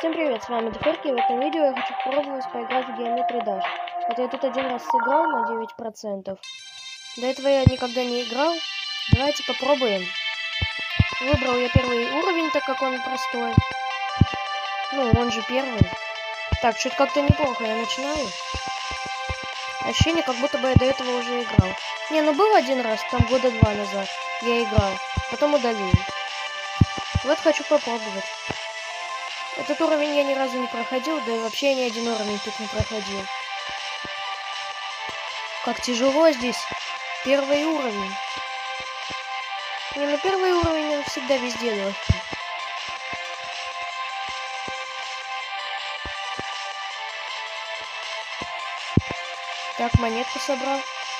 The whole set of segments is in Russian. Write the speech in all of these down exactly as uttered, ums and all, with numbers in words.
Всем привет, с вами Деферки, и в этом видео я хочу попробовать поиграть в Geometry Dash. Вот я тут один раз сыграл на девять процентов. До этого я никогда не играл. Давайте попробуем. Выбрал я первый уровень, так как он простой. Ну, он же первый. Так, что-то как-то неплохо я начинаю. Ощущение, как будто бы я до этого уже играл. Не, ну был один раз, там года два назад я играл. Потом удалил. Вот хочу попробовать. Этот уровень я ни разу не проходил, да и вообще ни один уровень тут не проходил. Как тяжело здесь. Первый уровень. Не, ну первый уровень он всегда везде легкий. Так, монетку собрал.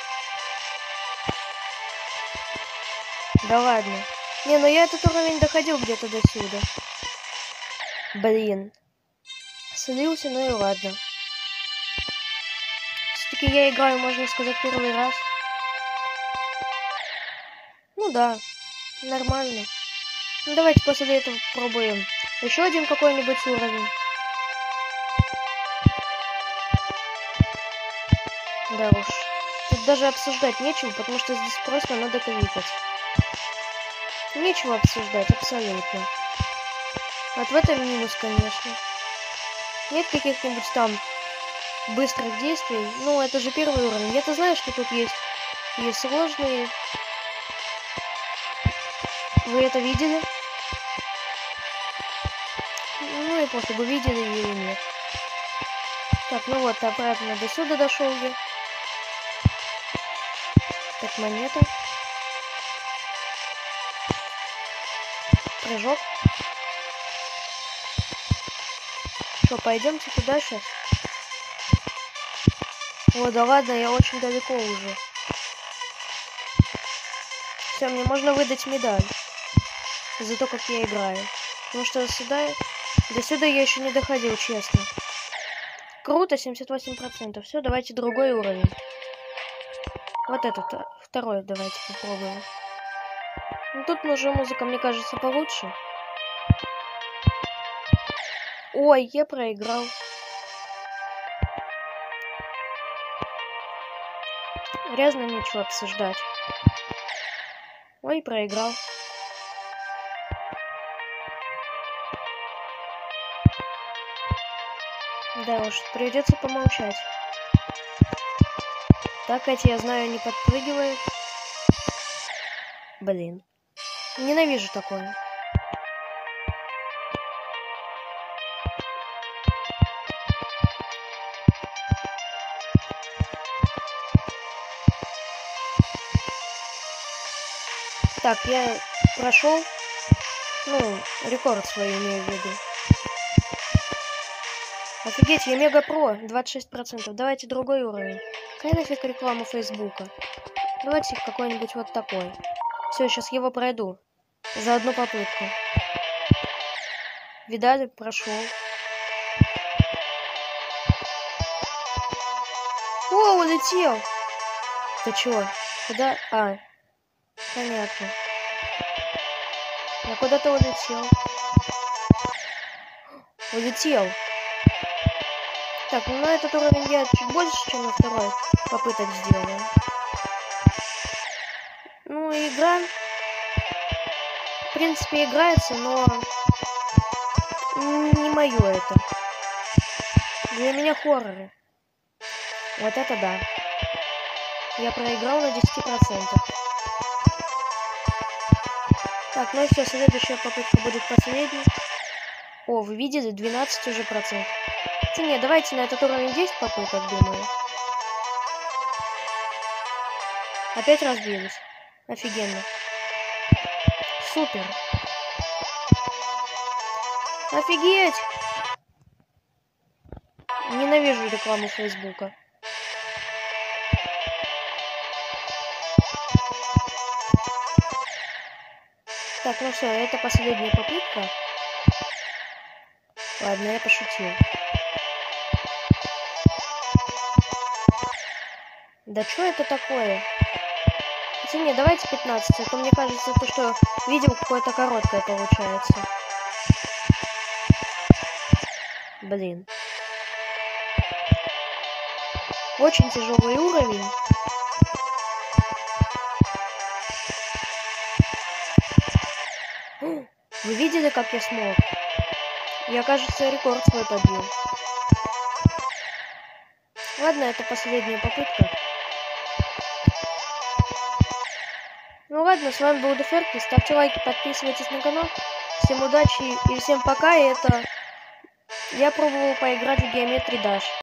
Да ладно. Не, ну я этот уровень доходил где-то до сюда. Блин. Слился, ну и ладно. Все-таки я играю, можно сказать, первый раз. Ну да, нормально. Ну давайте после этого пробуем еще один какой-нибудь уровень. Да уж. Тут даже обсуждать нечего, потому что здесь просто надо кликать. Нечего обсуждать, абсолютно. Вот в этом минус, конечно. Нет каких-нибудь там быстрых действий. Ну, это же первый уровень. Я-то знаю, что тут есть и сложные. Вы это видели? Ну и после бы видели или нет. Так, ну вот, обратно до сюда дошел я. Так, монета. Прыжок. Что, пойдемте туда сейчас? О, да ладно, я очень далеко уже. Все, мне можно выдать медаль за то, как я играю. Потому что сюда, до сюда я еще не доходил, честно. Круто, семьдесят восемь процентов. Все, давайте другой уровень. Вот этот, второй давайте попробуем. Ну, тут уже музыка, мне кажется, получше. Ой, я проиграл. Грязно, нечего обсуждать. Ой, проиграл. Да уж, придется помолчать. Так, эти, я знаю, не подпрыгивают. Блин. Ненавижу такое. Так, я прошел. Ну, рекорд свой имею в виду. Офигеть, я мега про, двадцать шесть процентов. Давайте другой уровень. Какая нафиг реклама Фейсбука? Давайте какой-нибудь вот такой. Все, сейчас его пройду. За одну попытку. Видали? Прошел. О, улетел! Ты чё? Куда? А, понятно. Я куда-то улетел. Улетел. Так, ну на этот уровень я чуть больше, чем на второй попыток сделаю. Ну, игра, в принципе, играется, но не мое это. Для меня хорроры. Вот это да. Я проиграл на десять процентов. Так, ну и все, следующая попытка будет последней. О, вы видели? двенадцать уже процентов. Хотя нет, давайте на этот уровень десять попыток, думаю. Опять разбились. Офигенно. Супер. Офигеть! Ненавижу рекламу Фейсбука. Так, ну все, это последняя попытка. Ладно, я пошутил. Да что это такое? Хотя нет, давайте пятнадцать, а то мне кажется, то, что видео какое-то короткое получается. блин. Очень тяжелый уровень. Вы видели, как я смог? Я, кажется, рекорд свой побил. Ладно, это последняя попытка. Ну ладно, с вами был Деферки. Ставьте лайки, подписывайтесь на канал. Всем удачи и всем пока. И это... Я пробовал поиграть в Geometry Dash.